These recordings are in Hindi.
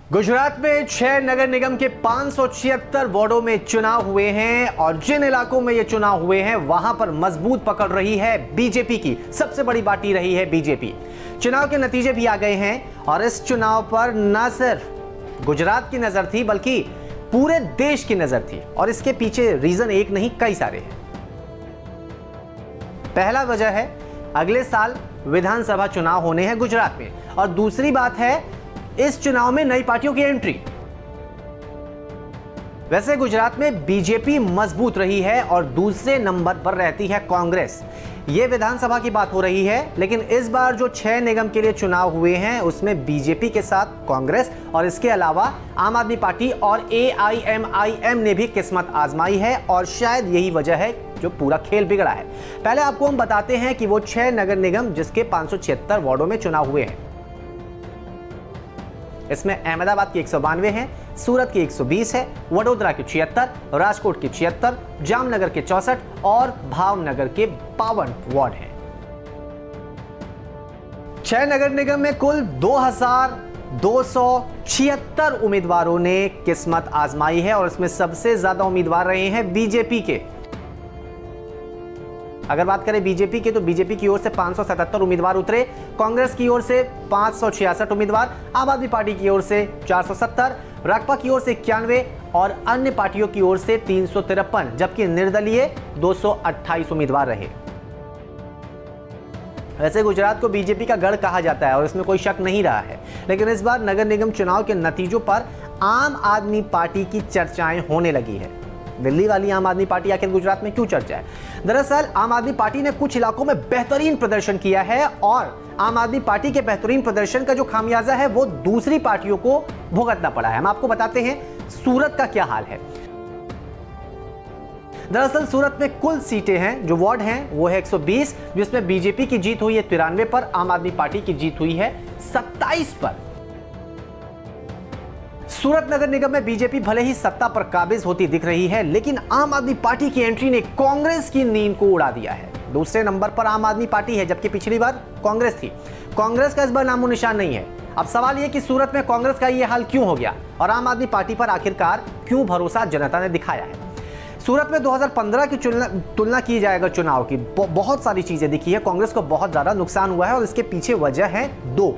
गुजरात में 6 नगर निगम के 576 वार्डों में चुनाव हुए हैं और जिन इलाकों में ये चुनाव हुए हैं वहां पर मजबूत पकड़ रही है बीजेपी की। सबसे बड़ी पार्टी रही है बीजेपी। चुनाव के नतीजे भी आ गए हैं और इस चुनाव पर न सिर्फ गुजरात की नजर थी बल्कि पूरे देश की नजर थी और इसके पीछे रीजन एक नहीं कई सारे हैं। पहला वजह है अगले साल विधानसभा चुनाव होने हैं गुजरात में और दूसरी बात है इस चुनाव में नई पार्टियों की एंट्री। वैसे गुजरात में बीजेपी मजबूत रही है और दूसरे नंबर पर रहती है कांग्रेस। यह विधानसभा की बात हो रही है, लेकिन इस बार जो 6 निगम के लिए चुनाव हुए हैं उसमें बीजेपी के साथ कांग्रेस और इसके अलावा आम आदमी पार्टी और AIMIM ने भी किस्मत आजमाई है और शायद यही वजह है जो पूरा खेल बिगड़ा है। पहले आपको हम बताते हैं कि वो 6 नगर निगम जिसके 576 वार्डों में चुनाव हुए हैं। इसमें अहमदाबाद की 192 है, सूरत की 120 है, वडोदरा की 76, राजकोट की 76, जामनगर के 64 और भावनगर के 52 वार्ड हैं। 6 नगर निगम में कुल 2276 उम्मीदवारों ने किस्मत आजमाई है और इसमें सबसे ज्यादा उम्मीदवार रहे हैं बीजेपी के। अगर बात करें बीजेपी के तो बीजेपी की ओर से 577 उम्मीदवार उतरे, कांग्रेस की ओर से 566 उम्मीदवार, आम आदमी पार्टी की ओर से 470, राकपा की ओर से 91 और अन्य पार्टियों की ओर से 353, जबकि निर्दलीय 228 उम्मीदवार रहे। वैसे गुजरात को बीजेपी का गढ़ कहा जाता है और इसमें कोई शक नहीं रहा है, लेकिन इस बार नगर निगम चुनाव के नतीजों पर आम आदमी पार्टी की चर्चाएं होने लगी है। दिल्ली वाली आम आदमी पार्टी आखिर गुजरात में क्यों चर्चा है? दरअसल आम आदमी पार्टी ने कुछ इलाकों में बेहतरीन प्रदर्शन किया है और आम आदमी पार्टी के बेहतरीन प्रदर्शन का जो खामियाजा है वो दूसरी पार्टियों को भुगतना पड़ा है। हम आपको बताते हैं सूरत का क्या हाल है। दरअसल सूरत में कुल सीटें हैं, जो वार्ड हैं वो है 120, जिसमें बीजेपी की जीत हुई है 93 पर, आम आदमी पार्टी की जीत हुई है 27 पर। सूरत नगर निगम में बीजेपी भले ही सत्ता पर काबिज होती दिख रही है, लेकिन आम आदमी पार्टी की एंट्री ने कांग्रेस की नींद को उड़ा दिया है। दूसरे नंबर पर आम आदमी पार्टी है, जबकि पिछली बार कांग्रेस थी। कांग्रेस का इस बार नामो निशान नहीं है। अब सवाल यह कि सूरत में कांग्रेस का यह हाल क्यों हो गया और आम आदमी पार्टी पर आखिरकार क्यों भरोसा जनता ने दिखाया है। सूरत में 2015 की तुलना की जाएगा चुनाव की, बहुत सारी चीजें दिखी है। कांग्रेस को बहुत ज्यादा नुकसान हुआ है और इसके पीछे वजह है दो।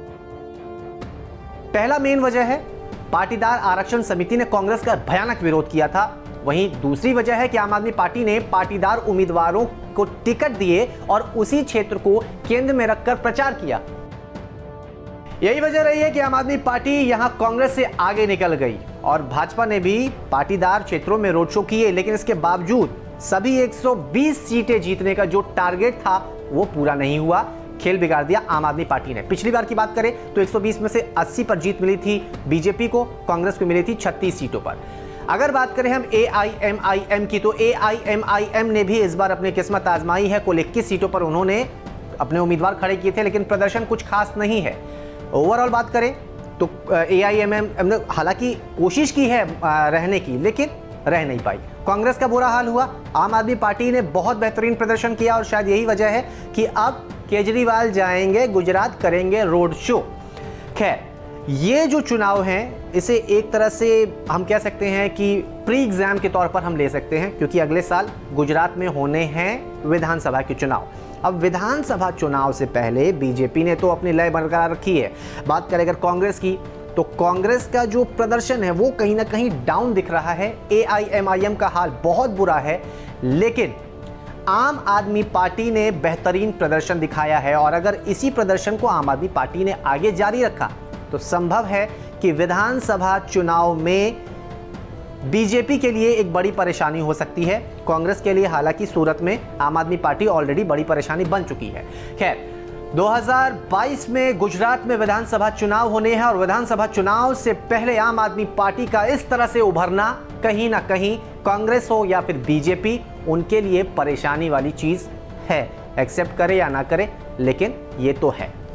पहला मेन वजह है पाटीदार आरक्षण समिति ने कांग्रेस का भयानक विरोध किया था। वहीं दूसरी वजह है कि आम आदमी पार्टी ने पाटीदार उम्मीदवारों को टिकट दिए और उसी क्षेत्र को केंद्र में रखकर प्रचार किया। यही वजह रही है कि आम आदमी पार्टी यहां कांग्रेस से आगे निकल गई और भाजपा ने भी पाटीदार क्षेत्रों में रोड शो किए, लेकिन इसके बावजूद सभी 120 सीटें जीतने का जो टारगेट था वो पूरा नहीं हुआ। खेल बिगाड़ दिया आम आदमी पार्टी ने। पिछली बार की बात करें तो 120 में से 80 पर जीत मिली थी बीजेपी को, कांग्रेस को मिली थी 36 सीटों पर। अगर बात करें हम AIMIM की तो AIMIM ने भी इस बार अपनी किस्मत आजमाई है। कुल 21 सीटों पर उन्होंने अपने उम्मीदवार खड़े किए थे, लेकिन प्रदर्शन कुछ खास नहीं है। ओवरऑल बात करें तो AIMIM ने हालांकि कोशिश की है रहने की, लेकिन रह नहीं पाई। कांग्रेस का बुरा हाल हुआ। आम आदमी पार्टी ने बहुत बेहतरीन प्रदर्शन किया और शायद यही वजह है कि अब केजरीवाल जाएंगे गुजरात, करेंगे रोड शो। खैर, ये जो चुनाव हैं इसे एक तरह से हम कह सकते हैं कि प्री एग्जाम के तौर पर हम ले सकते हैं, क्योंकि अगले साल गुजरात में होने हैं विधानसभा के चुनाव। अब विधानसभा चुनाव से पहले बीजेपी ने तो अपनी लय बरकरार रखी है। बात करें अगर कांग्रेस की तो कांग्रेस का जो प्रदर्शन है वो कहीं ना कहीं डाउन दिख रहा है। AIMIM का हाल बहुत बुरा है, लेकिन आम आदमी पार्टी ने बेहतरीन प्रदर्शन दिखाया है और अगर इसी प्रदर्शन को आम आदमी पार्टी ने आगे जारी रखा तो संभव है कि विधानसभा चुनाव में बीजेपी के लिए एक बड़ी परेशानी हो सकती है। कांग्रेस के लिए हालांकि सूरत में आम आदमी पार्टी ऑलरेडी बड़ी परेशानी बन चुकी है। खैर, 2022 में गुजरात में विधानसभा चुनाव होने हैं और विधानसभा चुनाव से पहले आम आदमी पार्टी का इस तरह से उभरना कहीं ना कहीं कांग्रेस हो या फिर बीजेपी, उनके लिए परेशानी वाली चीज है। एक्सेप्ट करे या ना करे, लेकिन ये तो है।